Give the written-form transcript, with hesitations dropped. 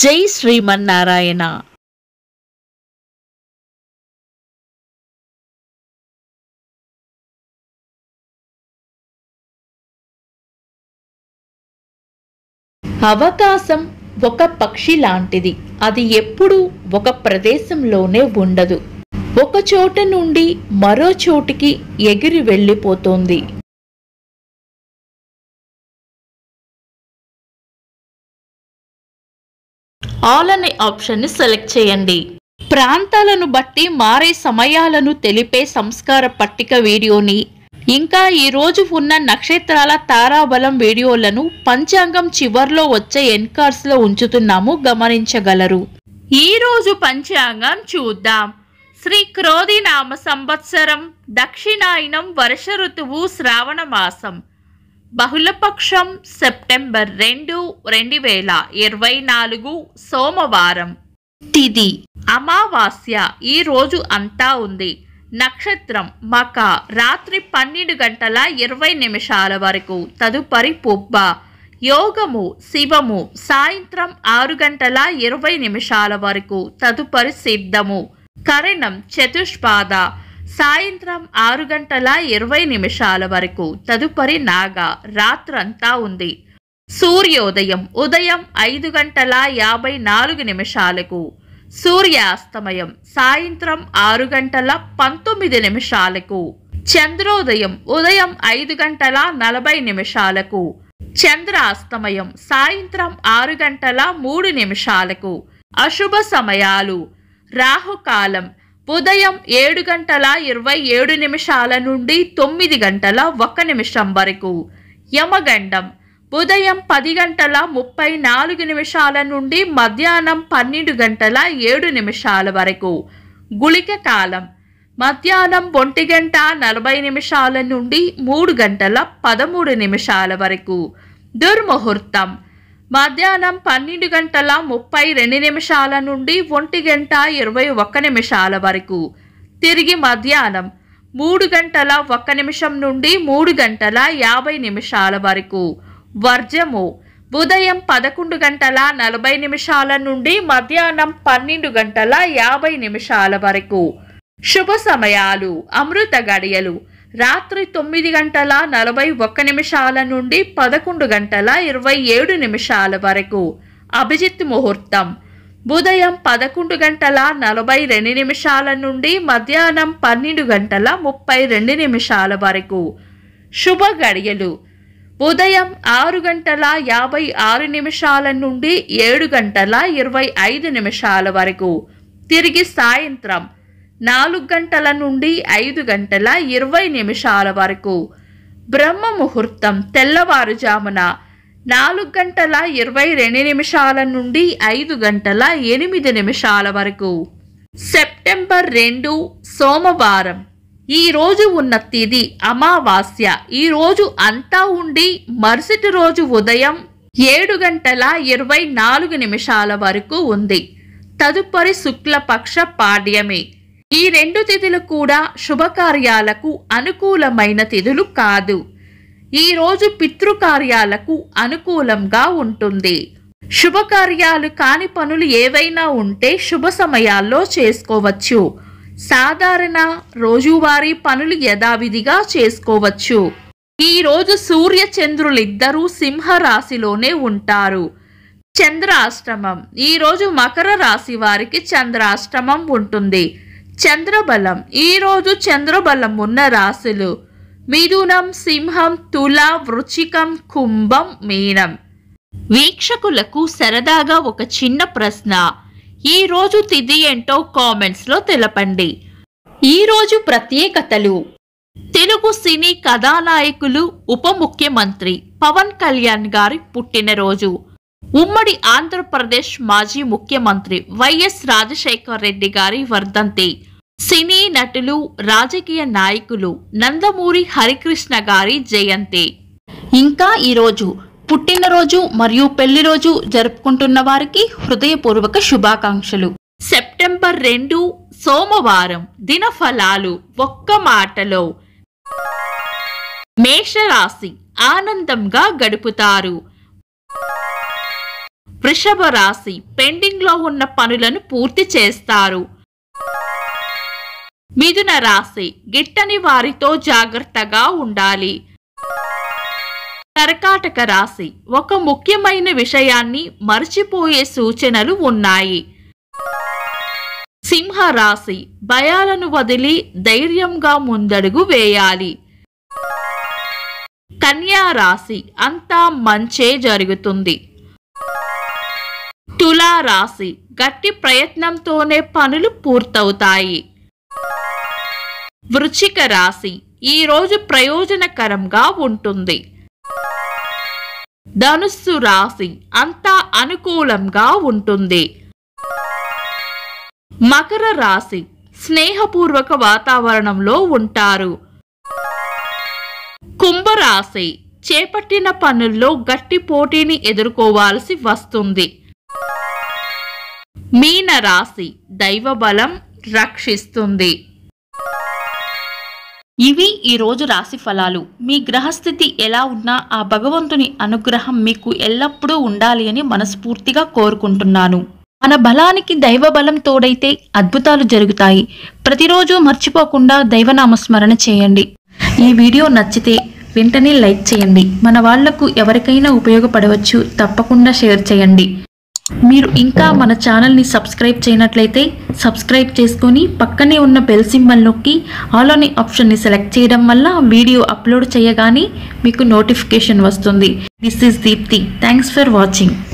జై శ్రీమన్నారాయణ. అవకాశం ఒక పక్షి లాంటిది. అది ఎప్పుడూ ఒక ప్రదేశంలోనే ఉండదు. ఒక చోట నుండి మరో చోటికి ఎగిరి వెళ్ళిపోతుంది. ఆల్ అనే ఆప్షన్ని సెలెక్ట్ చేయండి. ప్రాంతాలను బట్టి మారే సమయాలను తెలిపే సంస్కార పట్టిక వీడియోని, ఇంకా ఈ రోజు ఉన్న నక్షత్రాల తారాబలం వీడియోలను పంచాంగం చివర్లో వచ్చే ఎన్కార్స్ లో ఉంచుతున్నాము, గమనించగలరు. ఈ రోజు పంచాంగం చూద్దాం. శ్రీ క్రోధి నామ సంవత్సరం, దక్షిణాయనం, వర్ష ఋతువు, శ్రావణ మాసం, బహుళపక్షం, సెప్టెంబర్ 2, 2024, సోమవారం. తిథి అమావాస్య. ఈ రోజు అంతా ఉంది. నక్షత్రం మక, రాత్రి 12:20 వరకు, తదుపరి పుబ్బ. యోగము శివము, సాయంత్రం 6:20 వరకు, తదుపరి సిద్ధము. కరణం చతుష్పాద, సాయంత్రం 6:20 వరకు, తదుపరి నాగ. రాత్రంతా ఉంది. సూర్యోదయం ఉదయం 5:54, సూర్యాస్తమయం సాయంత్రం 6:19. చంద్రోదయం ఉదయం 5:40, చంద్రాస్తమయం సాయంత్రం 6:03. అశుభ సమయాలు: రాహుకాలం ఉదయం 7:27 నుండి 9:01 వరకు, యమగండం ఉదయం 10:34 నుండి మధ్యాహ్నం 12:07 వరకు, గుళిక కాలం మధ్యాహ్నం 1:40 నుండి 3:13 వరకు, దుర్ముహూర్తం మధ్యాహ్నం 12:32 నుండి 1:21 వరకు, తిరిగి మధ్యాహ్నం 3:01 నుండి 3:50 వరకు. వర్జము ఉదయం 11:40 నుండి మధ్యాహ్నం 12:50 వరకు. శుభ సమయాలు: అమృత గడియలు రాత్రి 9:41 నుండి 11:27 వరకు. అభిజిత్ ముహూర్తం ఉదయం 11:42 నుండి మధ్యాహ్నం 12:32 వరకు. శుభ గడియలు ఉదయం 6:56 నుండి 7:25 వరకు, తిరిగి సాయంత్రం 4 గంటల నుండి 5:20 వరకు. బ్రహ్మ ముహూర్తం తెల్లవారుజామున 4:22 నుండి 5:08 వరకు. సెప్టెంబర్ 2, సోమవారం. ఈ రోజు ఉన్న తిథి అమావాస్య. ఈ రోజు అంతా ఉండి మరుసటి రోజు ఉదయం 7:24 వరకు ఉంది. తదుపరి శుక్లపక్ష పాడ్యమి. ఈ 2 తిథులు కూడా శుభకార్యాలకు అనుకూలమైన తిథులు కాదు. ఈ రోజు పితృకార్యాలకు అనుకూలంగా ఉంటుంది. శుభకార్యాలు కాని పనులు ఏవైనా ఉంటే శుభ సమయాల్లో చేసుకోవచ్చు. సాధారణ రోజువారీ పనులు యథావిధిగా చేసుకోవచ్చు. ఈ రోజు సూర్య చంద్రులిద్దరూ సింహరాశిలోనే ఉంటారు. చంద్రాష్టమం. ఈ రోజు మకర రాశి వారికి చంద్రాష్టమం ఉంటుంది. చంద్రబలం. ఈ రోజు చంద్రబలం ఉన్న రాశులు మిథునం, సింహం, తుల, వృశ్చికం, కుంభం, మీనం. వీక్షకులకు సరదాగా ఒక చిన్న ప్రశ్న. ఈ రోజు తిథి ఏంటో కామెంట్స్ లో తెలపండి. ఈ రోజు ప్రత్యేకతలు: తెలుగు సినీ కథానాయకులు, ఉప ముఖ్యమంత్రి పవన్ కళ్యాణ్ గారి పుట్టినరోజు. ఉమ్మడి ఆంధ్రప్రదేశ్ మాజీ ముఖ్యమంత్రి వైఎస్ రాజశేఖర రెడ్డి గారి వర్ధంతి. సినీ నటులు, రాజకీయ నాయకులు నందమూరి హరికృష్ణ గారి జయంతి. ఇంకా ఈరోజు పుట్టినరోజు మరియు పెళ్లిరోజు జరుపుకుంటున్న వారికి హృదయపూర్వక శుభాకాంక్షలు. సెప్టెంబర్ 2, సోమవారం. దినఫలాలు ఒక్క మాటలో: మేషరాశి ఆనందంగా గడుపుతారు. వృషభ రాశి పెండింగ్ లో ఉన్న పనులను పూర్తి చేస్తారు. మిథున రాశి గిట్టని వారితో జాగ్రత్తగా ఉండాలి. కర్కాటక రాశి ఒక ముఖ్యమైన విషయాన్ని మర్చిపోయే సూచనలు ఉన్నాయి. సింహ రాశి భయాలను వదిలి ధైర్యంగా ముందడుగు వేయాలి. కన్యా రాశి అంతా మంచే జరుగుతుంది. తులా రాశి గట్టి ప్రయత్నంతోనే పనులు పూర్తవుతాయి. వృశ్చిక రాశి ఈ రోజు ప్రయోజనకరంగా ఉంటుంది. ధనుస్సు రాశి అంతా అనుకూలంగా ఉంటుంది. మకర రాశి స్నేహపూర్వక వాతావరణంలో ఉంటారు. కుంభరాశి చేపట్టిన పనుల్లో గట్టి పోటీని ఎదుర్కోవాల్సి వస్తుంది. మీన రాశి దైవ బలం రక్షిస్తుంది. ఇవి ఈరోజు రాశి ఫలాలు. మీ గ్రహస్థితి ఎలా ఉన్నా ఆ భగవంతుని అనుగ్రహం మీకు ఎల్లప్పుడూ ఉండాలి అని మనస్ఫూర్తిగా కోరుకుంటున్నాను. మన బలానికి దైవ బలం తోడైతే అద్భుతాలు జరుగుతాయి. ప్రతిరోజు మర్చిపోకుండా దైవనామస్మరణ చేయండి. ఈ వీడియో నచ్చితే వెంటనే లైక్ చేయండి. మన వాళ్లకు ఎవరికైనా ఉపయోగపడవచ్చు. తప్పకుండా షేర్ చేయండి. మీరు ఇంకా మన ఛానల్ని సబ్స్క్రైబ్ చేయనట్లయితే సబ్స్క్రైబ్ చేసుకొని పక్కనే ఉన్న బెల్ సింబల్ నొక్కి ఆల్ అనే ఆప్షన్ని సెలెక్ట్ చేయడం వల్ల వీడియో అప్లోడ్ చేయగానే మీకు నోటిఫికేషన్ వస్తుంది. This is Deepti. Thanks for watching.